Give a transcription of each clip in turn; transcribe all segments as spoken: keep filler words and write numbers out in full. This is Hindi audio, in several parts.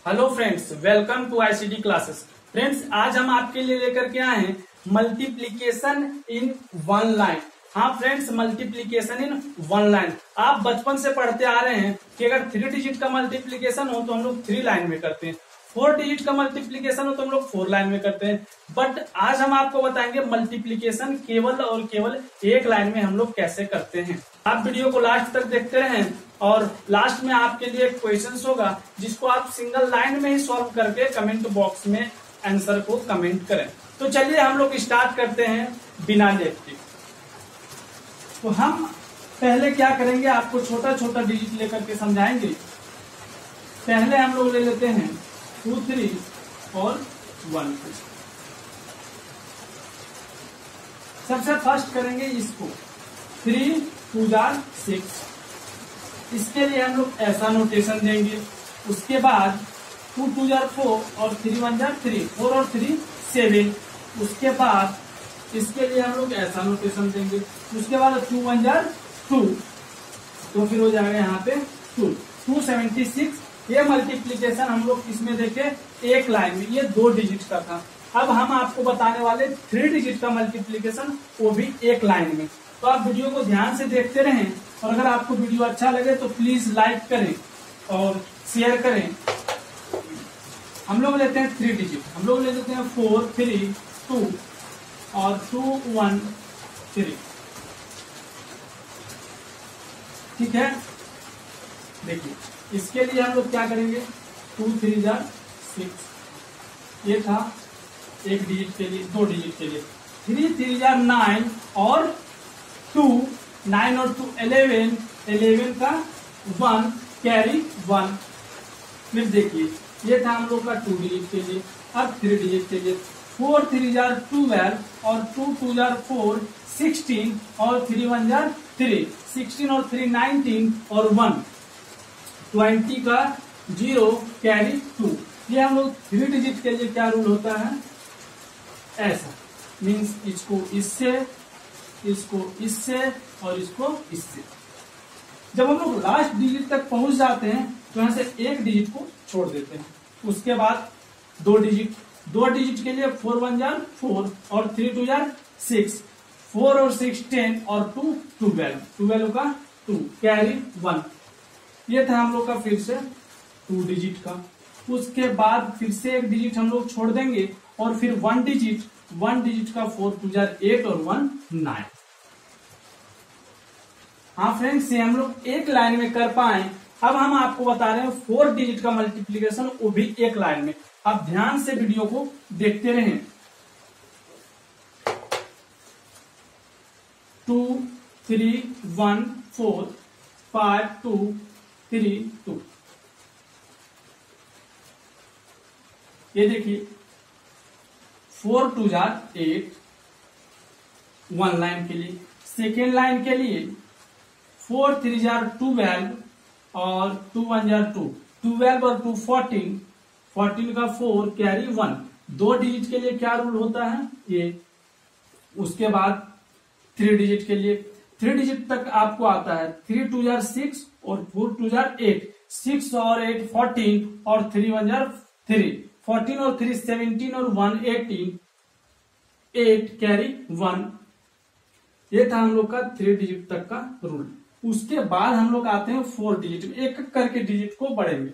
Hello friends, welcome to ICT classes. Friends, आज हम आपके लिए लेकर के आए हैं मल्टीप्लीकेशन इन वन लाइन। हाँ friends, multiplication in one line. आप बचपन से पढ़ते आ रहे हैं कि अगर थ्री डिजिट का मल्टीप्लीकेशन हो तो हम लोग थ्री लाइन में करते हैं, फोर डिजिट का मल्टीप्लीकेशन हो तो हम लोग फोर लाइन में करते हैं। बट आज हम आपको बताएंगे मल्टीप्लीकेशन केवल और केवल एक लाइन में हम लोग कैसे करते हैं। आप वीडियो को लास्ट तक देखते रहें और लास्ट में आपके लिए एक क्वेश्चन होगा जिसको आप सिंगल लाइन में ही सॉल्व करके कमेंट बॉक्स में आंसर को कमेंट करें। तो चलिए हम लोग स्टार्ट करते हैं बिना लेट के। तो हम पहले क्या करेंगे, आपको छोटा छोटा डिजिट लेकर के समझाएंगे। पहले हम लोग ले लेते हैं टू थ्री और वन थ्री। सबसे फर्स्ट करेंगे इसको, थ्री टू जार सिक्स। इसके लिए हम लोग ऐसा नोटेशन देंगे। उसके बाद टू टू जार फोर और थ्री वन जार थ्री, फोर और थ्री सेवन। उसके बाद इसके लिए हम लोग ऐसा नोटेशन देंगे। उसके बाद टू वन जार टू, तो फिर हो जाएगा यहाँ पे टू टू सेवेंटी सिक्स। ये मल्टीप्लीकेशन हम लोग इसमें देखे एक लाइन में, ये दो डिजिट का था। अब हम आपको बताने वाले थ्री डिजिट का मल्टीप्लीकेशन, वो भी एक लाइन में। तो आप वीडियो को ध्यान से देखते रहें और अगर आपको वीडियो अच्छा लगे तो प्लीज लाइक करें और शेयर करें। हम लोग लेते हैं थ्री डिजिट, हम लोग ले लेते हैं फोर थ्री टू और टू वन थ्री। ठीक है, देखिए इसके लिए हम लोग क्या करेंगे, टू थ्री जार सिक्स, ये था एक डिजिट के लिए, दो डिजिट के लिए। थ्री थ्री जार नाइन और टू, नाइन और टू इलेवन, इलेवन का वन कैरी वन। फिर देखिए ये था हम लोग का टू डिजिट के लिए। अब थ्री डिजिट के लिए फोर थ्री जार ट्वेल्व और टू टू जार फोर सिक्सटीन और थ्री वन जार थ्री, सिक्सटीन और थ्री नाइनटीन और वन ट्वेंटी का जीरो कैरी टू। ये हम लोग थ्री डिजिट के लिए क्या रूल होता है, ऐसा मीन्स इसको इससे, इसको इससे और इसको इससे। जब हम लोग लास्ट डिजिट तक पहुंच जाते हैं तो यहां से एक डिजिट को छोड़ देते हैं। उसके बाद दो डिजिट, दो डिजिट के लिए फोर वन जार फोर और थ्री टू जार सिक्स, फोर और सिक्स टेन और टू ट्वेल्व, ट्वेल्व का टू कैरी वन। ये था हम लोग का फिर से टू डिजिट का। उसके बाद फिर से एक डिजिट हम लोग छोड़ देंगे और फिर वन डिजिट, वन डिजिट का फोर टू जार एट और वन नाइन। हाँ फ्रेंड्स, ये हम लोग एक लाइन में कर पाए। अब हम आपको बता रहे हैं फोर डिजिट का मल्टीप्लीकेशन, वो भी एक लाइन में। आप ध्यान से वीडियो को देखते रहें। Two three one four five two three two. ये देखिए फोर टू जार एट वन लाइन के लिए। सेकेंड लाइन के लिए फोर थ्री जार ट्वेल्व और टू वन जार टू, ट्वेल्व और टू फोर्टीन, फोर्टीन का फोर कैरी वन। दो डिजिट के लिए क्या रूल होता है ये। उसके बाद थ्री डिजिट के लिए, थ्री डिजिट तक आपको आता है थ्री टू जार सिक्स और फोर टू जार एट, सिक्स और एट फोर्टीन और थ्री वन जार थ्री, फोर्टीन और थ्री सेवनटीन और one eighteen, eight carry one. ये था हम लोग का थ्री डिजिट तक का रूल। उसके बाद हम लोग आते हैं फोर डिजिट में, एक एक करके डिजिट को बढ़ेंगे।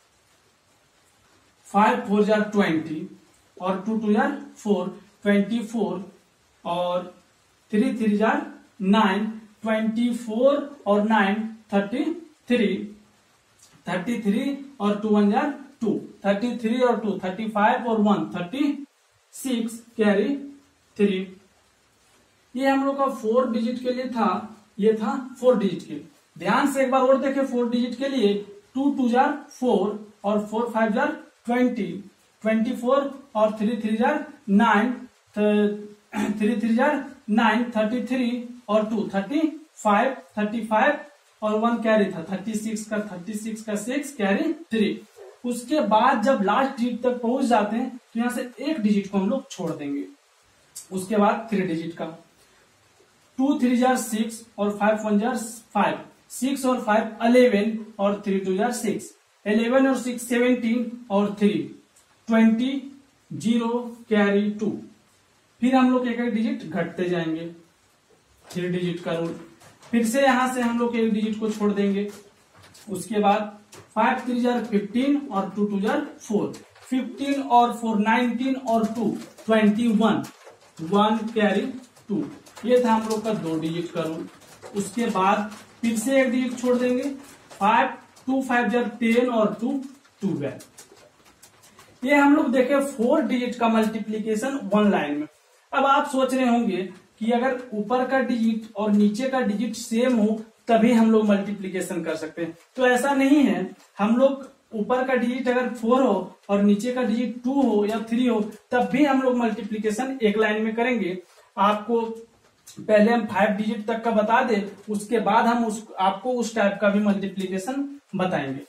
फाइव फोर जार ट्वेंटी और टू टू जार फोर, ट्वेंटी फोर और थ्री थ्री जार नाइन, ट्वेंटी फोर और nine thirty three, thirty three और टू वन जार टू, थर्टी थ्री और टू थर्टी फाइव और one thirty six carry three. ये हम लोग का फोर डिजिट के लिए था, ये था फोर डिजिट के लिए। ध्यान से एक बार और देखें, फोर डिजिट के लिए टू टू जार फोर और फोर फाइव जार ट्वेंटी, ट्वेंटी फोर और थ्री थ्री जार नाइन, थ्री थ्री जार नाइन, थर्टी थ्री और two thirty five, thirty five और वन कैरी था थर्टी सिक्स का, थर्टी सिक्स का सिक्स कैरी थ्री। उसके बाद जब लास्ट डिजिट तक पहुंच जाते हैं तो यहां से एक डिजिट को हम लोग छोड़ देंगे। उसके बाद थ्री डिजिट का टू थ्री जार सिक्स और फाइव वन जार फाइव, सिक्स और फाइव अलेवन और थ्री टू जार सिक्स, इलेवन और सिक्स सेवनटीन और three twenty, zero carry two. फिर हम लोग एक एक डिजिट घटते जाएंगे, थ्री डिजिट का रूल। फिर से यहां से हम लोग एक डिजिट को छोड़ देंगे। उसके बाद फाइव थ्री जार फिफ्टीन और टू टू जार फोर, फिफ्टीन और फोर नाइनटीन और two twenty one, one carry two. ये था हम लोग का दो डिजिट का रूल। उसके बाद फिर से एक डिजिट छोड़ देंगे, फाइव टू फाइव जार टेन और टू ट्वेल्व। ये हम लोग देखे फोर डिजिट का मल्टीप्लीकेशन वन लाइन में। अब आप सोच रहे होंगे कि अगर ऊपर का डिजिट और नीचे का डिजिट सेम हो तभी हम लोग मल्टीप्लीकेशन कर सकते हैं। तो ऐसा नहीं है, हम लोग ऊपर का डिजिट अगर फोर हो और नीचे का डिजिट टू हो या थ्री हो तब भी हम लोग मल्टीप्लीकेशन एक लाइन में करेंगे। आपको पहले हम फाइव डिजिट तक का बता दे, उसके बाद हम उस आपको उस टाइप का भी मल्टीप्लीकेशन बताएंगे।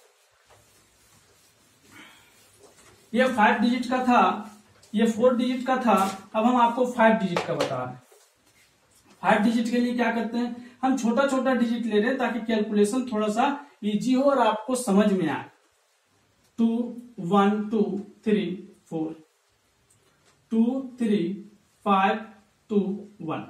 ये फाइव डिजिट का था, ये फोर डिजिट का था। अब हम आपको फाइव डिजिट का बता रहे हैं। फाइव डिजिट के लिए क्या करते हैं, हम छोटा छोटा डिजिट ले रहे हैं ताकि कैलकुलेशन थोड़ा सा इजी हो और आपको समझ में आए। Two one two three four, two three five two one.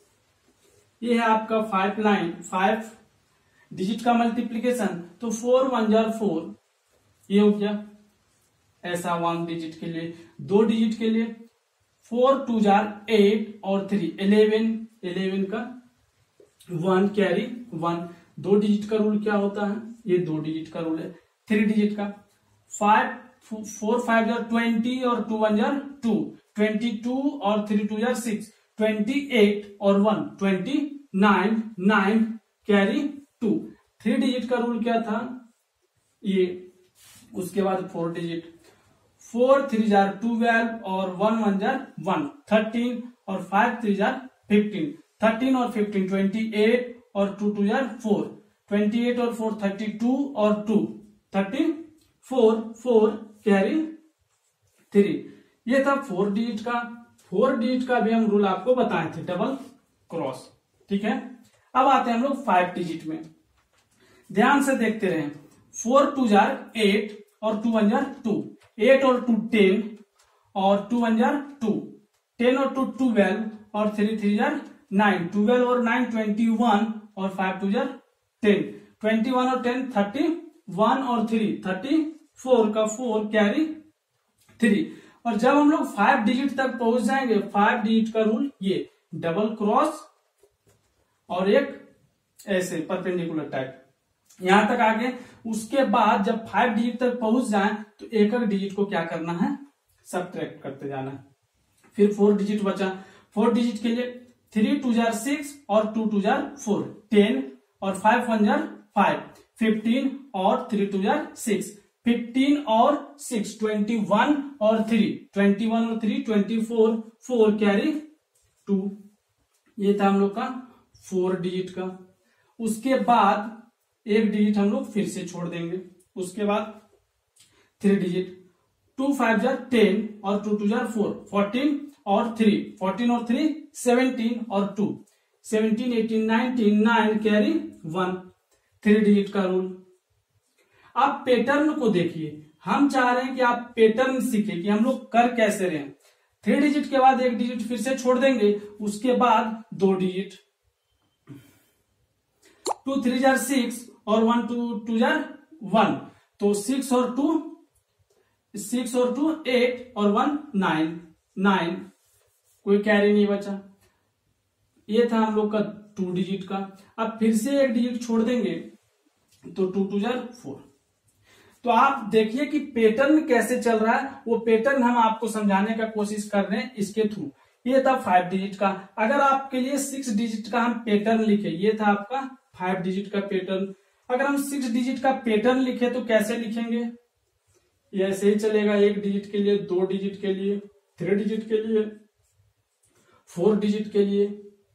ये है आपका फाइव लाइन, फाइव डिजिट का मल्टीप्लीकेशन। तो फोर वन जार फोर, ये हो गया ऐसा वन डिजिट के लिए। दो डिजिट के लिए फोर टू जार एट और थ्री इलेवन, इलेवन का वन कैरी वन। दो डिजिट का रूल क्या होता है, ये दो डिजिट का रूल है। थ्री डिजिट का फाइव फोर फाइव जार ट्वेंटी और टू वन जार टू, ट्वेंटी टू और थ्री टू जार सिक्स, ट्वेंटी एट और one twenty nine, nine carry two. Three digit का रूल क्या था ये। उसके बाद फोर डिजिट, फोर थ्री जार ट्वेल्व और वन वन जार वन, थर्टीन और फाइव थ्री जार फिफ्टीन, थर्टीन और फिफ्टीन ट्वेंटी एट और टू टू जार फोर, ट्वेंटी एट और फोर थर्टी टू और two thirty four, four carry three. ये था फोर डिजिट का। फोर डिजिट का भी हम रूल आपको बताए थे, डबल क्रॉस। ठीक है, अब आते हैं हम लोग फाइव डिजिट में। ध्यान से देखते रहे। फोर टू जार एट और टू वन जार टू, एट और टू टेन और टू वन जार टू, टेन और टू ट्वेल्व और थ्री थ्री जार नाइन, ट्वेल्व और नाइन ट्वेंटी वन और फाइव टू जार टेन, ट्वेंटी वन और टेन थर्टी वन और थ्री थर्टी फोर का फोर कैरी थ्री। और जब हम लोग फाइव डिजिट तक पहुंच जाएंगे, फाइव डिजिट का रूल ये डबल क्रॉस और एक ऐसे परपेंडिकुलर टाइप यहां तक आगे। उसके बाद जब फाइव डिजिट तक पहुंच जाए तो एक एक डिजिट को क्या करना है, सबट्रैक्ट करते जाना है। फिर फोर डिजिट बचा। फोर डिजिट के लिए थ्री टू जार सिक्स और टू टू जार फोर, टेन और फाइव वन जार फाइव, फिफ्टीन और थ्री टू जार सिक्स, फिफ्टीन और सिक्स ट्वेंटी वन और थ्री, ट्वेंटी वन और three twenty four, four carry two. ये था हम लोग का फोर डिजिट का। उसके बाद एक डिजिट हम लोग फिर से छोड़ देंगे। उसके बाद थ्री डिजिट, टू फाइव जार टेन और टू टू जार फोर, फोर्टीन और थ्री, फोर्टीन और थ्री सेवनटीन और two, seventeen eighteen nineteen, nine carry one. Three digit का रूल। आप पैटर्न को देखिए, हम चाह रहे हैं कि आप पैटर्न सीखें कि हम लोग कर कैसे रहे हैं। थ्री डिजिट के बाद एक डिजिट फिर से छोड़ देंगे। उसके बाद दो डिजिट, टू थ्री जार सिक्स और वन टू टू जार वन, तो सिक्स और टू सिक्स और टू एट और वन नाइन, नाइन कोई कैरी नहीं बचा। ये था हम लोग का टू डिजिट का। अब फिर से एक डिजिट छोड़ देंगे तो टू टू जार फोर। तो आप देखिए कि पैटर्न कैसे चल रहा है, वो पैटर्न हम आपको समझाने का कोशिश कर रहे हैं इसके थ्रू। ये था फाइव डिजिट का। अगर आपके लिए सिक्स डिजिट का हम पैटर्न लिखे, ये था आपका फाइव डिजिट का पैटर्न। अगर हम सिक्स डिजिट का पैटर्न लिखे तो कैसे लिखेंगे, ये ऐसे ही चलेगा। एक डिजिट के लिए, दो डिजिट के लिए, थ्री डिजिट के लिए, फोर डिजिट के लिए,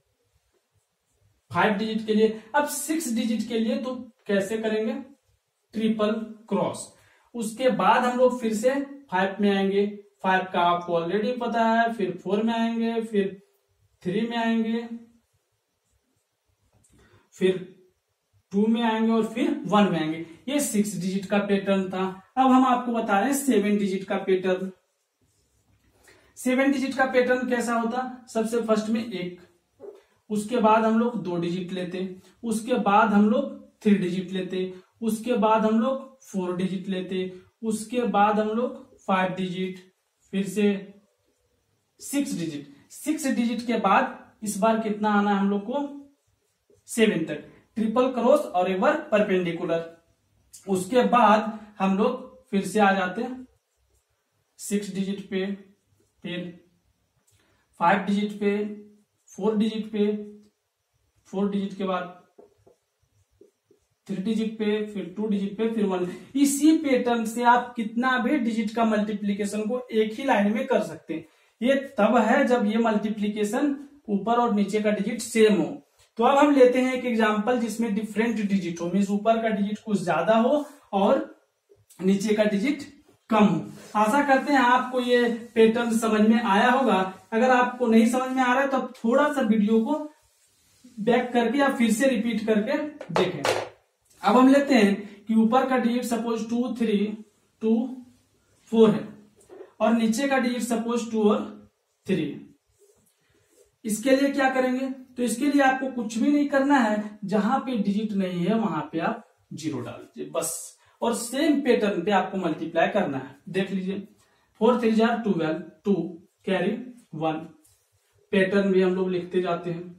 फाइव डिजिट के लिए। अब सिक्स डिजिट के लिए तो कैसे करेंगे, ट्रिपल क्रॉस। उसके बाद हम लोग फिर से फाइव में आएंगे। फाइव का आपको ऑलरेडी पता है। फिर फोर में आएंगे, फिर थ्री में आएंगे, फिर टू में आएंगे और फिर वन में आएंगे। ये सिक्स डिजिट का पैटर्न था। अब हम आपको बता रहे हैं सेवन डिजिट का पैटर्न। सेवन डिजिट का पैटर्न कैसा होता? सबसे फर्स्ट में एक, उसके बाद हम लोग दो डिजिट लेते, उसके बाद हम लोग थ्री डिजिट लेते, उसके बाद हम लोग फोर डिजिट लेते, उसके बाद हम लोग फाइव डिजिट, फिर से सिक्स डिजिट। सिक्स डिजिट के बाद इस बार कितना आना है हम लोग को? सेवन तक, ट्रिपल क्रॉस और एवर परपेंडिकुलर। उसके बाद हम लोग फिर से आ जाते हैं सिक्स डिजिट पे, फिर फाइव डिजिट पे, फोर डिजिट पे, फोर डिजिट के बाद थ्री डिजिट पे, फिर टू डिजिट पे, फिर वन। इसी पैटर्न से आप कितना भी डिजिट का मल्टीप्लीकेशन को एक ही लाइन में कर सकते हैं। ये तब है जब ये मल्टीप्लीकेशन ऊपर और नीचे का डिजिट सेम हो। तो अब हम लेते हैं एक एग्जांपल जिसमें डिफरेंट डिजिट हो, मीन्स ऊपर का डिजिट कुछ ज्यादा हो और नीचे का डिजिट कम हो। आशा करते हैं आपको ये पैटर्न समझ में आया होगा। अगर आपको नहीं समझ में आ रहा है तो थोड़ा सा वीडियो को बैक करके या फिर से रिपीट करके देखें। अब हम लेते हैं कि ऊपर का digit suppose two three two four है और नीचे का डिजिट सपोज टू और थ्री। इसके लिए क्या करेंगे? तो इसके लिए आपको कुछ भी नहीं करना है, जहां पे डिजिट नहीं है वहां पे आप जीरो डाल दीजिए बस, और सेम पैटर्न पे आपको मल्टीप्लाई करना है। देख लीजिए, फोर थ्री जार twelve, two carry one, pattern भी हम लोग लिखते जाते हैं।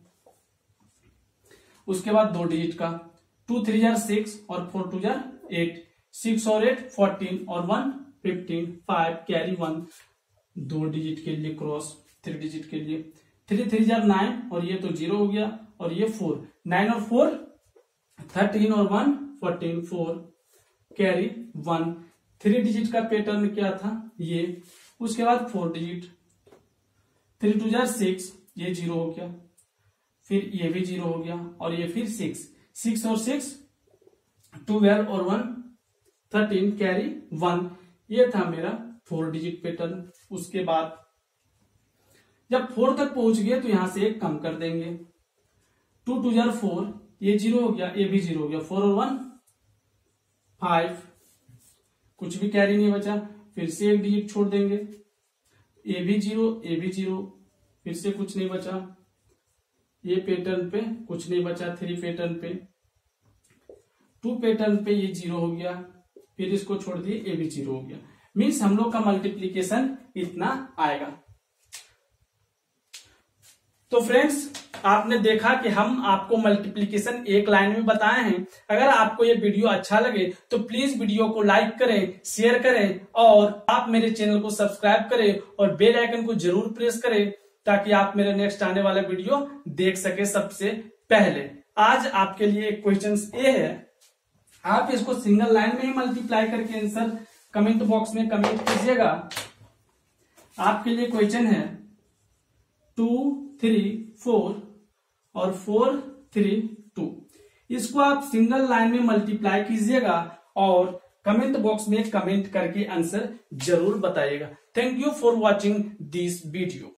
उसके बाद दो डिजिट का, टू थ्री जार सिक्स और फोर टू जार एट, सिक्स और एट फोर्टीन और one fifteen, five carry one, दो डिजिट के लिए क्रॉस, थ्री डिजिट के लिए थ्री थ्री जार नाइन और ये तो जीरो हो गया, और ये फोर, नाइन और फोर थर्टीन और one fourteen, four carry one. Three digit का पैटर्न क्या था? ये। उसके बाद फोर डिजिट, थ्री टू जार सिक्स, ये जीरो हो गया, फिर ये भी जीरो हो गया, और ये फिर सिक्स, सिक्स और सिक्स ट्वेल्व और वन थर्टीन कैरी वन। ये था मेरा फोर डिजिट पैटर्न। उसके बाद जब फोर तक पहुंच गए तो यहां से एक कम कर देंगे, टू टू जार फोर, ये जीरो हो गया, ये भी जीरो हो गया, फोर और वन फाइव, कुछ भी कैरी नहीं बचा, फिर से एक डिजिट छोड़ देंगे, ए भी जीरो, ए भी जीरो, फिर से कुछ नहीं बचा, ये पैटर्न पे कुछ नहीं बचा, थ्री पैटर्न पे, टू पैटर्न पे ये जीरो हो गया, फिर इसको छोड़ दिए, ए भी जीरो हो गया। मीन्स हम लोग का मल्टीप्लीकेशन इतना आएगा। तो फ्रेंड्स, आपने देखा कि हम आपको मल्टीप्लीकेशन एक लाइन में बताए हैं। अगर आपको ये वीडियो अच्छा लगे तो प्लीज वीडियो को लाइक करें, शेयर करें, और आप मेरे चैनल को सब्सक्राइब करें और बेल आइकन को जरूर प्रेस करें ताकि आप मेरे नेक्स्ट आने वाला वीडियो देख सके सबसे पहले। आज आपके लिए एक क्वेश्चन ये है, आप इसको सिंगल लाइन में ही मल्टीप्लाई करके आंसर कमेंट बॉक्स में कमेंट कीजिएगा। आपके लिए क्वेश्चन है टू थ्री फोर और फोर थ्री टू, इसको आप सिंगल लाइन में मल्टीप्लाई कीजिएगा और कमेंट बॉक्स में कमेंट करके आंसर जरूर बताइएगा। Thank you for watching this video.